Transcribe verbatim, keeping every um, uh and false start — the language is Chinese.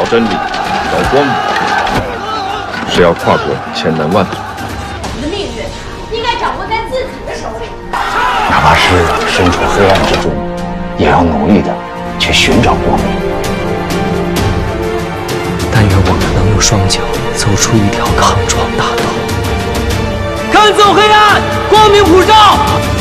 真理，找光明，是要跨过千难万阻。 我们的命运应该掌握在自己的手里。 哪怕是身处黑暗之中，也要努力的去寻找光明。 但愿我们能用双脚走出一条康庄大道，赶走黑暗，光明普照。